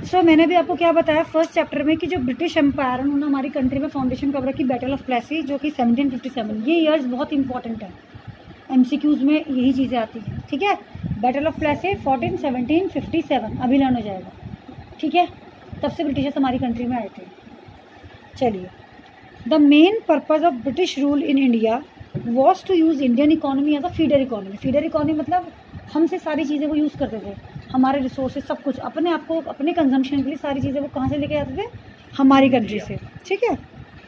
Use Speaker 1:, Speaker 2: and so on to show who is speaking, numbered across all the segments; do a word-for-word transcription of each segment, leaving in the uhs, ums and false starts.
Speaker 1: सो so, मैंने भी आपको क्या बताया फर्स्ट चैप्टर में कि जो ब्रिटिश एम्पायर उन्होंने हमारी कंट्री में फाउंडेशन कब रखी, बैटल ऑफ प्लेसी, जो कि सेवनटीन फिफ्टी सेवन। ये ईयर्स बहुत इंपॉर्टेंट है, एमसीक्यूज में यही चीज़ें आती हैं, ठीक है। Battle of Plassey fourteen seventeen fifty seven अभी लर्न हो जाएगा, ठीक है। तब से ब्रिटिशर्स हमारी कंट्री में आए थे। चलिए, the main purpose of British rule in India was to use Indian economy as a feeder economy. Feeder economy मतलब हमसे सारी चीज़ें वो यूज़ करते थे, हमारे रिसोर्सेज सब कुछ अपने आप को अपने कंजम्पशन के लिए सारी चीज़ें वो कहाँ से लेके आते थे, हमारी कंट्री से, ठीक है।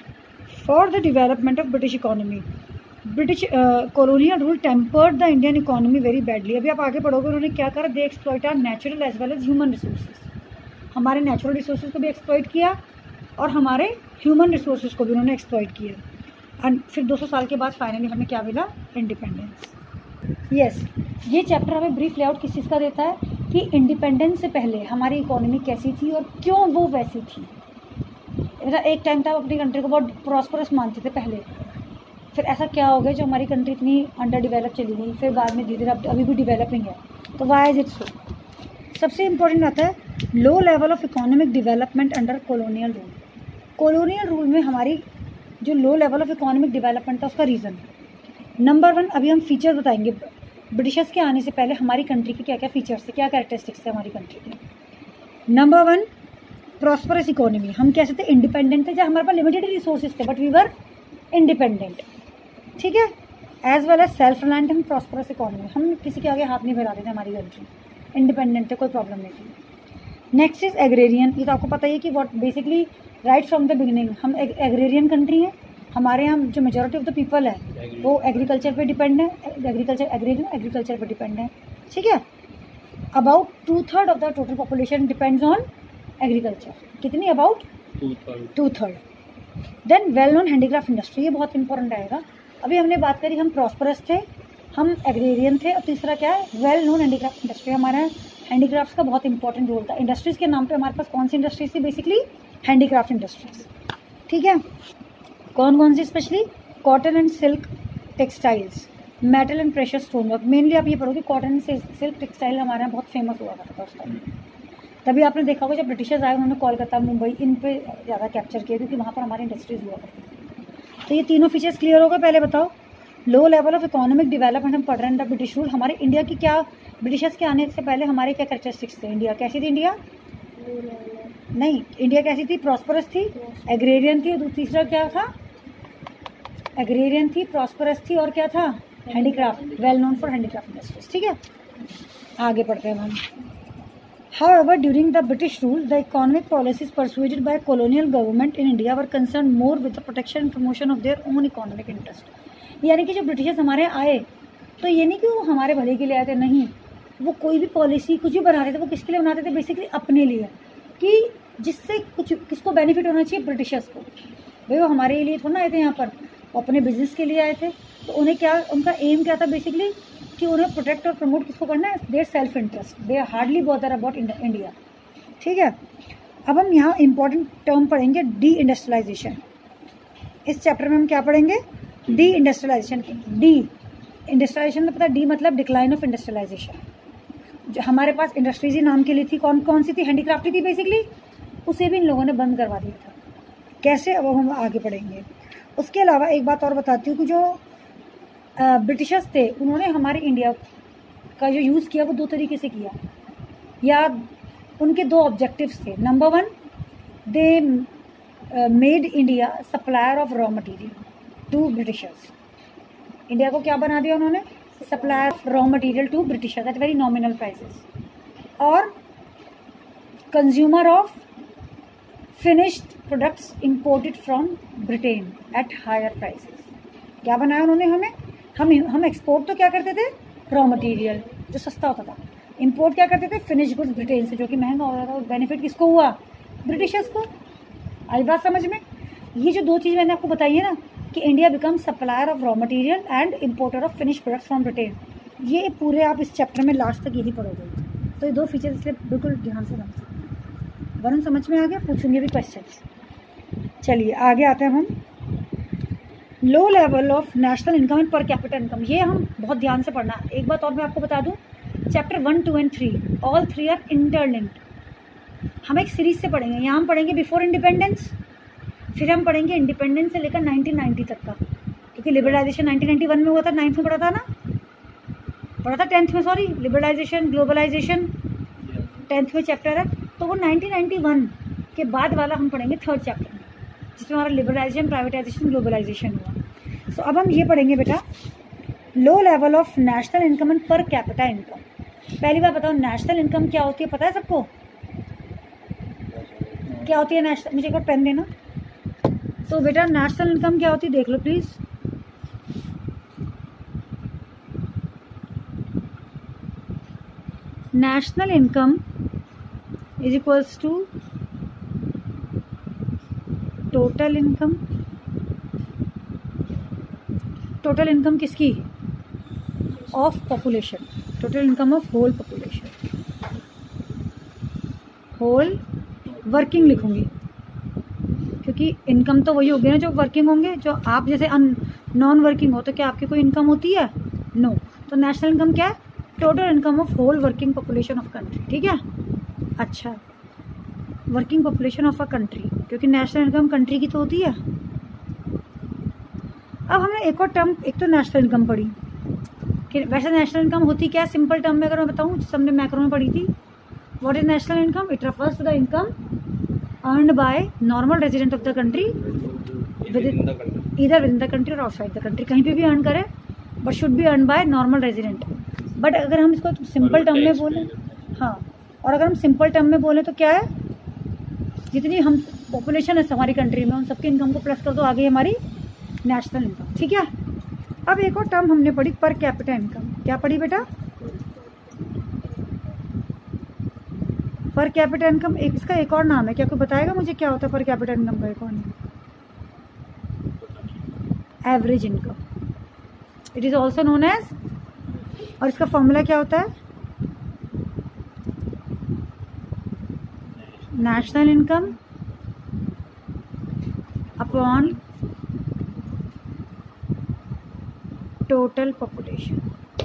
Speaker 1: For the development of British economy, British colonial rule tempered the Indian economy very badly. अभी आप आगे पढ़ोगे उन्होंने क्या करा, they exploit our natural as well as human resources. हमारे नेचुरल रिसोर्सेज को भी एक्सप्लॉइट किया और हमारे ह्यूमन रिसोर्सेज को भी उन्होंने एक्सप्लॉइट किया। एंड फिर दो सौ साल के बाद फाइनली हमें क्या मिला, इंडिपेंडेंस। यस yes, ये चैप्टर हमें ब्रीफ लेआउट किस चीज़ का देता है कि इंडिपेंडेंस से पहले हमारी इकोनॉमी कैसी थी और क्यों वो वैसी थी। मतलब एक टाइम था अपनी कंट्री को बहुत प्रॉस्परस मानते थे पहले, फिर ऐसा क्या हो गया जो हमारी कंट्री इतनी अंडर डिवेलप चली गई, फिर बाद में धीरे धीरे अभी भी डिवेलपिंग है, तो वाई इज इट सो। सबसे इम्पोर्टेंट आता है low level of economic development under colonial rule. Colonial rule में हमारी जो low level of economic development था उसका रीज़न नंबर वन, अभी हम फीचर बताएंगे ब्रिटिशर्स के आने से पहले हमारी कंट्री के क्या क्या फीचर्स थे, क्या कैरेक्टरिस्टिक्स थे हमारी कंट्री के। Number one, prosperous economy. हम कैसे थे, इंडिपेंडेंट थे, जब हमारे पास लिमिटेड रिसोर्सेज थे बट वी वर इंडिपेंडेंट, ठीक है। As well as self reliant and prosperous economy, हम किसी के आगे हाथ नहीं फैलाते थे, हमारी कंट्री इंडिपेंडेंट थे, कोई प्रॉब्लम नहीं थी। Next is agrarian. ये तो आपको पता ही है कि what basically right from the beginning हम एग्रेरियन कंट्री हैं। हमारे यहाँ जो मेजॉरिटी ऑफ द पीपल है वो एग्रीकल्चर पे डिपेंड है, एग्रीकल्चर एग्रेरियन एग्रीकल्चर पे डिपेंड है, ठीक है। About two third of the total population depends on agriculture. कितनी, about two third. Then well known handicraft industry, ये बहुत इंपॉर्टेंट आएगा। अभी हमने बात करी हम प्रॉस्परस थे, हम एग्रेरियन थे, और तीसरा क्या है, वेल नोन हैंडीक्राफ्ट इंडस्ट्री। हमारा हैंडीक्राफ्ट का बहुत इंपॉर्टेंट रोल था। इंडस्ट्रीज़ के नाम पे हमारे पास कौन सी इंडस्ट्रीज थी, बेसिकली हैंडीक्राफ्ट इंडस्ट्रीज, ठीक है। कौन कौन सी, specially cotton and silk textiles, metal and pressure stone work. Mainly आप ये पढ़ोगे कॉटन एंड सिल्क टेक्सटाइल हमारे यहाँ बहुत फेमस हुआ करता था उस टाइम। तभी आपने देखा होगा जब ब्रिटिशर्स आए उन्होंने कोलकाता, मुंबई, इन पे ज़्यादा कैप्चर किया क्योंकि वहाँ पर हमारी इंडस्ट्रीज हुआ करती थी। तो ये तीनों फीचर्स क्लियर हो गए। पहले बताओ, low level of economic development हम पढ़ रहे हैं अंडर ब्रिटिश रूल। हमारे इंडिया की क्या, ब्रिटिशर्स के आने से पहले हमारे क्या कैरेक्टरिस्टिक्स थे, इंडिया कैसी थी, इंडिया नहीं, इंडिया कैसी थी, प्रॉस्परस थी, एग्रेरियन थी, और तीसरा क्या था, एग्रेरियन थी, प्रॉस्परस थी, और क्या था, handicraft, well known for handicraft industries, ठीक है। आगे पढ़ते हैं हम। However, during the British rule, the economic policies pursued by colonial government in India were concerned more with the protection and promotion of their own economic interest. यानी कि जो Britishers हमारे आए तो ये नहीं कि वो हमारे भले के लिए आए थे, नहीं, वो कोई भी पॉलिसी कुछ भी बनाते थे वो किसके लिए बनाते थे, बेसिकली अपने लिए, कि जिससे कुछ किसको बेनिफिट होना चाहिए, ब्रिटिशर्स को। भाई वो हमारे लिए थोड़ा आए थे यहाँ पर, वो अपने बिजनेस के लिए आए थे, तो उन्हें क्या, उनका एम क्या था बेसिकली कि उन्हें प्रोटेक्ट और प्रमोट किसको करना है, their self interest, they are hardly bother about India, ठीक है। अब हम यहाँ इंपॉर्टेंट टर्म पढ़ेंगे, डी इंडस्ट्रियलाइजेशन। इस चैप्टर में हम क्या पढ़ेंगे, डी इंडस्ट्रियलाइजेशन। डी इंडस्ट्रियलाइजेशन में पता, डी मतलब डिक्लाइन ऑफ इंडस्ट्रियलाइजेशन। जो हमारे पास इंडस्ट्रीज ही नाम के लिए थी, कौन कौन सी थी, हैंडीक्राफ्ट थी बेसिकली, उसे भी इन लोगों ने बंद करवा दिया था। कैसे, अब हम आगे पढ़ेंगे। उसके अलावा एक बात और बताती हूँ कि जो ब्रिटिशर्स थे उन्होंने हमारे इंडिया का जो यूज़ किया वो दो तरीके से किया, या उनके दो ऑब्जेक्टिव्स थे। Number one, they made India supplier of raw material to Britishers. India को क्या बना दिया उन्होंने, supplier of raw material to Britishers at very nominal prices, और consumer of finished products imported from Britain at higher prices. क्या बनाया उन्होंने हमें, हम हम एक्सपोर्ट तो क्या करते थे, रॉ मटेरियल जो सस्ता होता था, इंपोर्ट क्या करते थे, फिनिश गुड्स ब्रिटेन से जो कि महंगा हो रहा था, और बेनिफिट किसको हुआ, ब्रिटिशर्स को। आई बात समझ में। ये जो दो चीज़ मैंने आपको बताई है ना कि India become supplier of raw material and importer of finish products from Britain, ये पूरे आप इस चैप्टर में लास्ट तक यही पढ़ोगे। तो ये दो फीचर्स इसलिए बिल्कुल ध्यान से समझ, वरन समझ में आ गया, पूछूंगे भी क्वेश्चन। चलिए आगे आते हैं हम। Low level of national income and per capita income, ये हम बहुत ध्यान से पढ़ना। एक बात और मैं आपको बता दूं, chapter one two and three all three are interlinked. हम एक सीरीज से पढ़ेंगे। यहाँ हम पढ़ेंगे बिफोर इंडिपेंडेंस, फिर हम पढ़ेंगे इंडिपेंडेंस से लेकर नाइनटीन नाइंटी तक का, क्योंकि लिबरलाइजेशन नाइनटीन नाइंटी वन में हुआ था, नाइन्थ में पढ़ा था ना, पढ़ा था टेंथ में, सॉरी, लिबरलाइजेशन ग्लोबलाइजेशन टेंथ में चैप्टर है। तो वो नाइनटीन नाइंटी वन के बाद वाला हम पढ़ेंगे थर्ड चैप्टर में, जिसमें हमारा लिबरलाइजेशन, प्राइवेटाइजेशन, ग्लोबलाइजेशन हुआ। सो so, अब हम ये पढ़ेंगे बेटा low level of national income and per capita income. पहली बार बताओ नेशनल इनकम क्या होती है, पता है सबको क्या होती है नेशनल? मुझे एक बार पेन देना। तो बेटा नेशनल इनकम क्या होती है देख लो please. National income is equals to total income. Total income किसकी? Of population. Total income of whole population, whole working लिखूंगी, क्योंकि इनकम तो वही होगी ना जो वर्किंग होंगे। जो आप जैसे नॉन वर्किंग हो तो क्या आपकी कोई इनकम होती है? No no. तो नेशनल इनकम क्या है? Total income of whole working population of country. ठीक है, अच्छा, working population of a country, क्योंकि नेशनल इनकम कंट्री की तो होती है। अब हमने एक और टर्म, एक तो नेशनल इनकम पढ़ी कि वैसे नेशनल इनकम होती क्या है सिंपल टर्म में अगर मैं बताऊं, जिस हमने मैक्रो में पढ़ी थी। What is national income? It refers to the income earned by normal resident of the country with either within the country और आउटसाइड द कंट्री। कहीं पे भी अर्न करे but should be earn by normal resident. But अगर हम इसको simple term में बोलें, हाँ, और अगर हम सिंपल टर्म में बोलें तो क्या है, जितनी हम पॉपुलेशन है हमारी कंट्री में उन सबकी इनकम को प्लस कर दो, आगे हमारी नेशनल इनकम। ठीक है, अब एक और टर्म हमने पढ़ी पर कैपिटा इनकम। क्या पढ़ी बेटा? पर कैपिटा इनकम। एक इसका एक और नाम है, क्या कोई बताएगा मुझे क्या होता है पर कैपिटा इनकम का एक और नाम? Average income, it is also known as. और इसका फॉर्मूला क्या होता है? National income upon total population.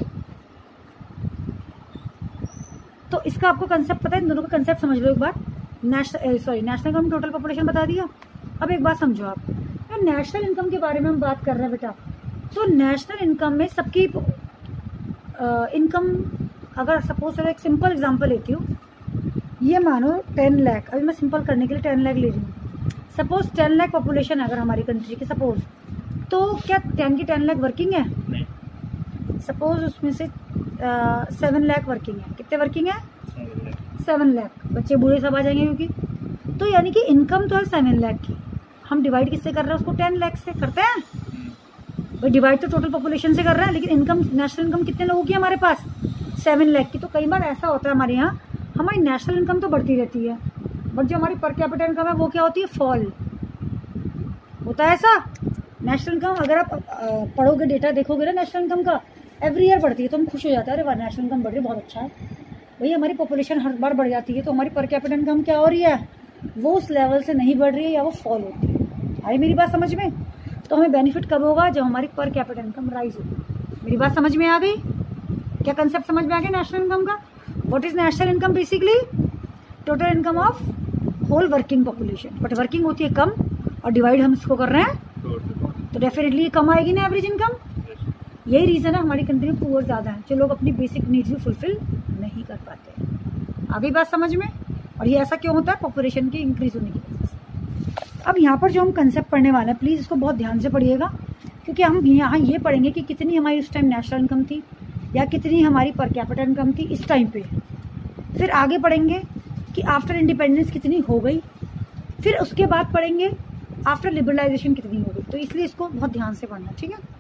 Speaker 1: तो इसका आपको कंसेप्ट पता है? इन दोनों का कंसेप्ट समझ लो एक बार। National sorry national income total population बता दिया। अब एक बात समझो आप, तो नेशनल इनकम के बारे में हम बात कर रहे हैं बेटा। तो नेशनल इनकम में सबकी इनकम, अगर सपोज चलो एक सिंपल एग्जांपल लेती हूँ, ये मानो टेन लाख, अभी मैं सिंपल करने के लिए टेन लाख ले रही हूँ। सपोज टेन लाख पॉपुलेशन है अगर हमारी कंट्री की, सपोज, तो क्या टेन की टेन लाख वर्किंग है? सपोज उसमें से सेवन लाख वर्किंग है। कितने वर्किंग है? सेवन लाख। बच्चे बूढ़े सब आ जाएंगे क्योंकि, तो यानी कि इनकम तो है सेवन लाख की, हम डिवाइड किससे कर रहे हैं उसको? टेन लाख से करते हैं भाई, डिवाइड तो टोटल पॉपुलेशन से कर रहे हैं, लेकिन इनकम, नेशनल इनकम कितने लोगों की है हमारे पास? सेवन लाख की। तो कई बार ऐसा होता है हमारे यहाँ, हमारी नेशनल इनकम तो बढ़ती रहती है बट जो हमारी पर कैपिटा इनकम है वो क्या होती है? फॉल होता है ऐसा। नेशनल इनकम अगर आप पढ़ोगे, डेटा देखोगे ना नेशनल इनकम का, एवरी ईयर बढ़ती है तो हम खुश हो जाते हैं, अरे वाह नेशनल इनकम बढ़ रही है, बहुत अच्छा है भाई। हमारी पॉपुलेशन हर बार बढ़ जाती है तो हमारी पर कैपिटा इनकम क्या हो रही है? वो उस लेवल से नहीं बढ़ रही है या वो फॉल होती है। आई मेरी बात समझ में? तो हमें बेनिफिट कब होगा? जब हमारी पर कैपिटा इनकम राइज होगी। मेरी बात समझ में आ गई? क्या कंसेप्ट समझ में आ गया नेशनल इनकम का? What is national income? Basically total income of whole working population. But working होती है कम और डिवाइड हम इसको कर रहे हैं तो डेफिनेटली कम आएगी ना एवरेज इनकम। यही रीज़न है हमारी कंट्री में पुअर ज़्यादा है, जो लोग अपनी बेसिक नीड्स भी फुलफिल नहीं कर पाते। अभी बात समझ में? और ये ऐसा क्यों होता है? पॉपुलेशन की इंक्रीज होने की वजह से। अब यहाँ पर जो हम कंसेप्ट पढ़ने वाले हैं, प्लीज़ इसको बहुत ध्यान से पढ़िएगा, क्योंकि हम यहाँ ये पढ़ेंगे कि कितनी हमारी उस टाइम नेशनल इनकम थी या कितनी हमारी पर कैपिटा इनकम थी इस टाइम पे। फिर आगे पढ़ेंगे कि आफ्टर इंडिपेंडेंस कितनी हो गई, फिर उसके बाद पढ़ेंगे आफ्टर लिबरलाइजेशन कितनी हो गई। तो इसलिए इसको बहुत ध्यान से पढ़ना, ठीक है।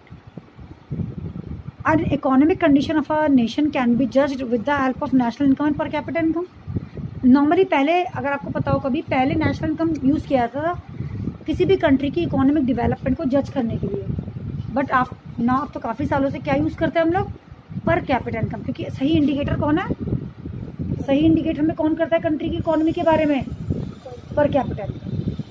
Speaker 1: An economic condition of a nation can be judged with the help of national income and per capita income. Normally पहले, अगर आपको पता हो, कभी पहले नेशनल इनकम यूज़ किया जाता था किसी भी कंट्री की इकोनॉमिक डेवलपमेंट को जज करने के लिए, बट आप ना अब तो काफ़ी सालों से क्या यूज़ करते हैं हम लोग? पर कैपिटा इनकम। क्योंकि सही इंडिकेटर कौन है? सही इंडिकेटर में कौन करता है कंट्री की इकोनॉमी के बारे में? पर कैपिटा इनकम।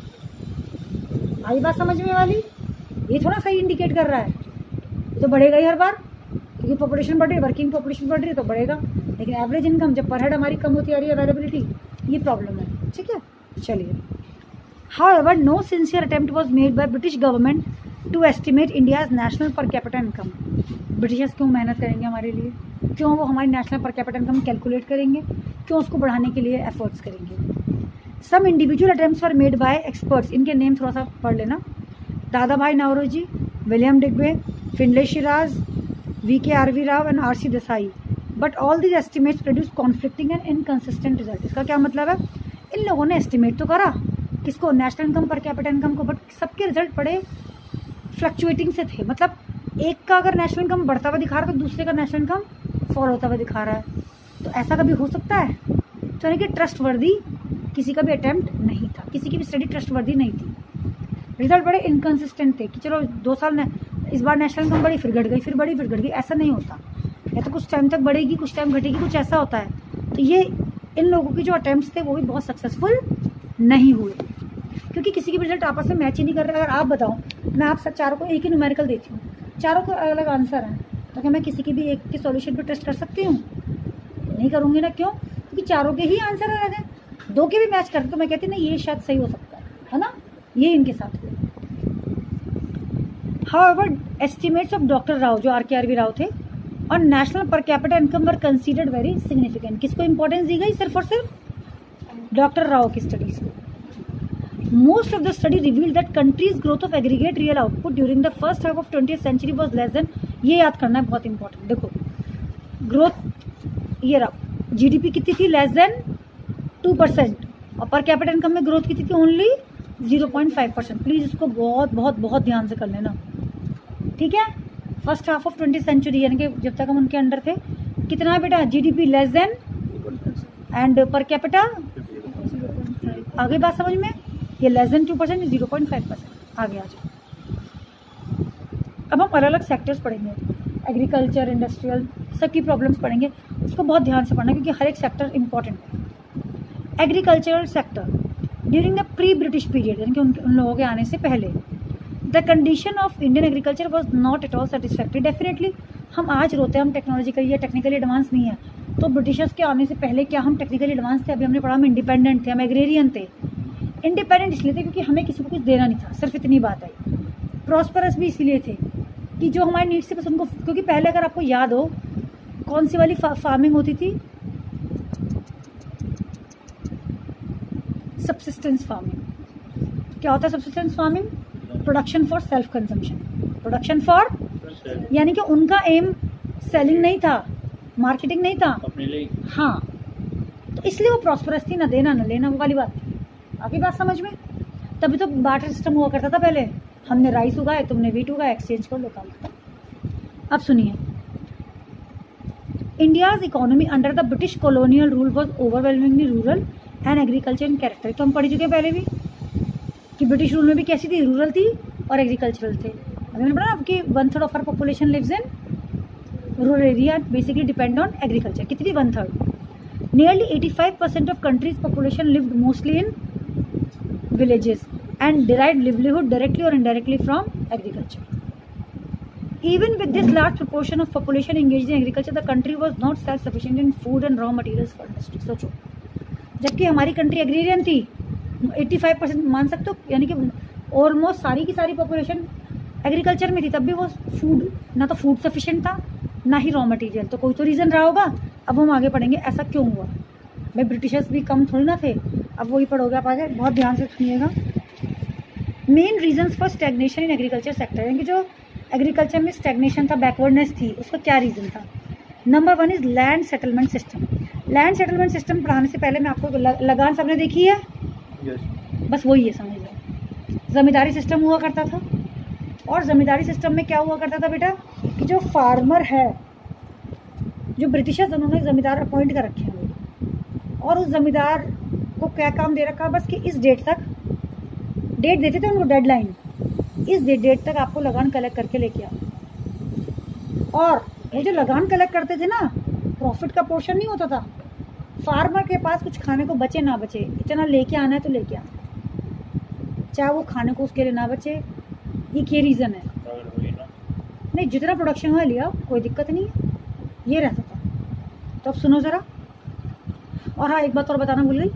Speaker 1: आई बात समझ में वाली? ये थोड़ा सही इंडिकेट कर रहा है, तो बढ़ेगा ही हर बार, क्योंकि पॉपुलेशन बढ़ रही है, वर्किंग पॉपुलेशन बढ़ रही है तो बढ़ेगा। लेकिन एवरेज इनकम जब पर हेड हमारी कम होती आ रही है, अवेलेबिलिटी, ये प्रॉब्लम है, ठीक है। चलिए, however no sincere attempt was made by British government to estimate India's national per capita income. Britishers क्यों मेहनत करेंगे हमारे लिए, क्यों वो हमारी national per capita income calculate करेंगे, क्यों उसको बढ़ाने के लिए एफर्ट्स करेंगे। Some individual attempts were made by experts, इनके नेम थोड़ा सा पढ़ लेना, Dadabhai Naoroji, William Digby, Findlay Shirras, V K R V Rao and R C Desai, but all these estimates produce conflicting and inconsistent result. इसका क्या मतलब है, इन लोगों ने एस्टिमेट तो करा किसको, national income per capita income को, बट सबके रिजल्ट बड़े फ्लक्चुएटिंग से थे। मतलब एक का अगर नेशनल इनकम बढ़ता हुआ दिखा रहा है तो दूसरे का नेशनल इनकम फॉल होता हुआ दिखा रहा है। तो ऐसा कभी हो सकता है? तो यानी कि ट्रस्ट वर्दी किसी का भी अटैम्प्ट नहीं था, किसी की भी स्टडी ट्रस्ट वर्दी नहीं थी। रिजल्ट बड़े इनकंसिस्टेंट थे कि चलो दो साल ने इस बार नेशनल इनकम बढ़ी, फिर घट गई, फिर बढ़ी, फिर घट गई, ऐसा नहीं होता। या तो कुछ टाइम तक बढ़ेगी, कुछ टाइम घटेगी, कुछ ऐसा होता है। तो ये इन लोगों के जो अटैम्प्ट्स थे वो भी बहुत सक्सेसफुल नहीं हुए, क्योंकि किसी के भी रिजल्ट आपस में मैच ही नहीं कर रहे। अगर आप बताओ, मैं आप सब चारों को एक ही न्यूमेरिकल देती हूँ, चारों को अलग अलग आंसर हैं, तो क्या मैं किसी की भी एक के सॉल्यूशन पे टेस्ट कर सकती हूँ? नहीं करूँगी ना। क्यों? क्योंकि चारों के ही आंसर अलग हैं। दो के भी मैच करते तो मैं कहती नहीं ये शायद सही हो सकता है, है ना। ये इनके साथ हुआ। However estimates of doctor Rao, जो आर के आर वी राव थे, और national per capita income were considered very significant. किसको इंपॉर्टेंस दी गई? सिर्फ और सिर्फ डॉक्टर राव की स्टडीज को। Most of the study revealed that country's growth of aggregate real output during the first half of twentieth century was less than, ये याद करना है, बहुत इंपॉर्टेंट। देखो ग्रोथ ये रहा, जीडीपी कितनी थी? लेस देन टू परसेंट, और पर कैपिटा इनकम में ग्रोथ कितनी थी? Only zero point five percent. Please इसको बहुत बहुत बहुत ध्यान से कर लेना, ठीक है। First half of twenty century यानी कि जब तक हम उनके अंडर थे, कितना है बेटा? GDP less than and per capita, आगे बात समझ में? ये less than two percent, zero point five percent. आगे आ जाओ। अब हम अलग अलग सेक्टर्स पढ़ेंगे, एग्रीकल्चर, इंडस्ट्रियल, सबकी प्रॉब्लम्स पढ़ेंगे। उसको बहुत ध्यान से पढ़ना क्योंकि हर एक सेक्टर इंपॉर्टेंट है। Agricultural sector during the pre British period, यानी कि उन, उन लोगों के आने से पहले, the condition of Indian agriculture was not at all satisfactory. Definitely हम आज रोते हैं हम टेक्नोलॉजिकली या टेक्निकली एडवांस नहीं है, तो ब्रिटिशर्स के आने से पहले क्या हम टेक्निकली एडवांस थे? अभी हमने पढ़ा हम इंडिपेंडेंट थे, हम एग्रेरियन थे। इंडिपेंडेंट इसलिए थे क्योंकि हमें किसी को कुछ देना नहीं था, सिर्फ इतनी बात आई। प्रॉस्परस भी इसीलिए थे कि जो हमारी नीड्स से बस उनको, क्योंकि पहले अगर आपको याद हो कौन सी वाली फा, फार्मिंग होती थी? Subsistence farming. क्या होता है subsistence farming? Production for self consumption. Production for, यानी कि उनका एम सेलिंग नहीं था, मार्केटिंग नहीं था अपने लिए। हाँ, तो इसलिए वो प्रॉस्परस थी, ना देना ना लेना, वो वाली बात थी। आगे बात समझ में? तभी तो बार्टर सिस्टम हुआ करता था पहले। हमने राइस उगाए, तुमने वीट उगाए, एक्सचेंज कर लो, काम। अब सुनिए, India's economy under the British colonial rule was overwhelmingly rural and agriculture in character. तो हम पढ़ चुके हैं पहले भी कि ब्रिटिश रूल में भी कैसी थी? रूरल थी और एग्रीकल्चरल थे। अभी मैंने पढ़ा कि one third of our population lives in rural area, basically depend on agriculture. कितनी थी? One third. Nearly eighty five percent of country's population lived mostly in villages and derived livelihood directly or indirectly from agriculture. Even with this large proportion of population engaged in agriculture, the country was not self-sufficient in food and raw materials for industry. सोचो, जबकि हमारी country agrarian थी, पचासी percent मान सकते हो, यानी कि ऑलमोस्ट सारी की सारी पॉपुलेशन एग्रीकल्चर में थी, तब भी वो फूड, ना तो फूड सफिशिएंट था ना ही रॉ मटेरियल। तो कोई तो रीज़न रहा होगा। अब हम आगे पढ़ेंगे ऐसा क्यों हुआ। भाई ब्रिटिशर्स भी कम थोड़ी ना थे, अब वही पढ़ोगे आप आगे, बहुत ध्यान से सुनिएगा। Main reasons for stagnation in agriculture sector, यानी कि जो एग्रीकल्चर में स्टैग्नेशन था, बैकवर्डनेस थी, उसका क्या रीज़न था? Number one is land settlement system. Land settlement system पढ़ाने से पहले मैं आपको लगान सबने देखी है? yes. बस वही है, समझ लो। जमींदारी सिस्टम हुआ करता था, और जमींदारी सिस्टम में क्या हुआ करता था बेटा कि जो फार्मर है, जो ब्रिटिशर्स उन्होंने जमींदार अपॉइंट कर रखे हैं, और उस जमींदार को क्या काम दे रखा बस कि इस डेट तक, डेट देते थे उनको डेडलाइन, इस डेट तक आपको लगान कलेक्ट करके लेके आओ। और वो जो लगान कलेक्ट करते थे ना, प्रॉफिट का पोर्शन नहीं होता था। फार्मर के पास कुछ खाने को बचे ना बचे, इतना लेके आना है तो लेके आना, चाहे वो खाने को उसके लिए ना बचे। ये क्या रीज़न है? नहीं, जितना प्रोडक्शन हुआ लिया, कोई दिक्कत नहीं है, ये रहता था। तो अब सुनो ज़रा। और हाँ, एक बात और बताना भूल गई,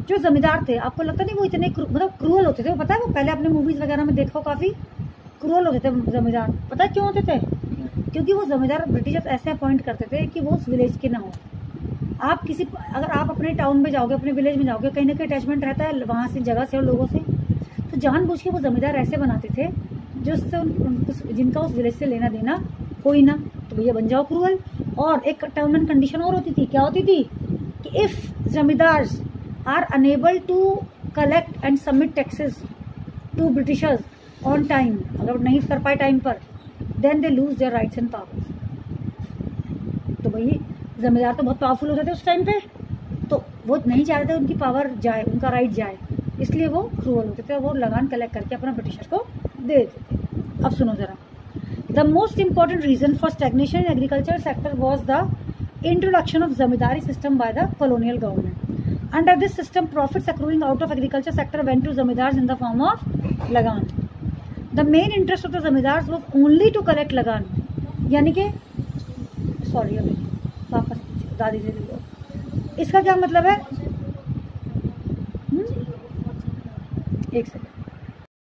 Speaker 1: जो जमींदार थे, आपको लगता नहीं वो इतने क्रू, मतलब क्रूअल होते थे? वो पता है, वो पहले आपने मूवीज वगैरह में देखा काफी क्रूअल होते थे जमींदार। पता है क्यों होते थे? क्योंकि वो जमींदार ब्रिटिशर्स ऐसे अपॉइंट करते थे कि वो उस विलेज के ना हो। आप किसी, अगर आप अपने टाउन में जाओगे, अपने विलेज में जाओगे, कहीं ना कहीं अटैचमेंट रहता है वहाँ से, जगह से और लोगों से, तो जानबूझ के वो जमींदार ऐसे बनाते थे जो उससे जिनका उस विलेज से लेना देना हो ही ना, तो भैया बन जाओ क्रूअल। और एक टर्म एंड कंडीशन और होती थी, क्या होती थी कि if zamindars are unable to collect and submit taxes to Britishers on time, अगर नहीं कर पाए टाइम पर, then they lose their rights and powers. तो भाई जमींदार तो बहुत पावरफुल होते थे उस टाइम पे, तो वो नहीं चाहते थे उनकी पावर जाए, उनका राइट जाए, इसलिए वो क्रूअल होते थे, वो लगान कलेक्ट करके अपना ब्रिटिशर को दे देते थे। अब सुनो जरा, the most important reason for stagnation in agriculture sector was the introduction of zamindari system by the colonial government. Under this system, profits accruing out of agriculture sector went to zamindars in the form of lagan. The main interest of the zamindars was only to collect lagan. यानी कि sorry अभी वापस दादी से लो, इसका क्या मतलब है? हुँ? एक सेकंड,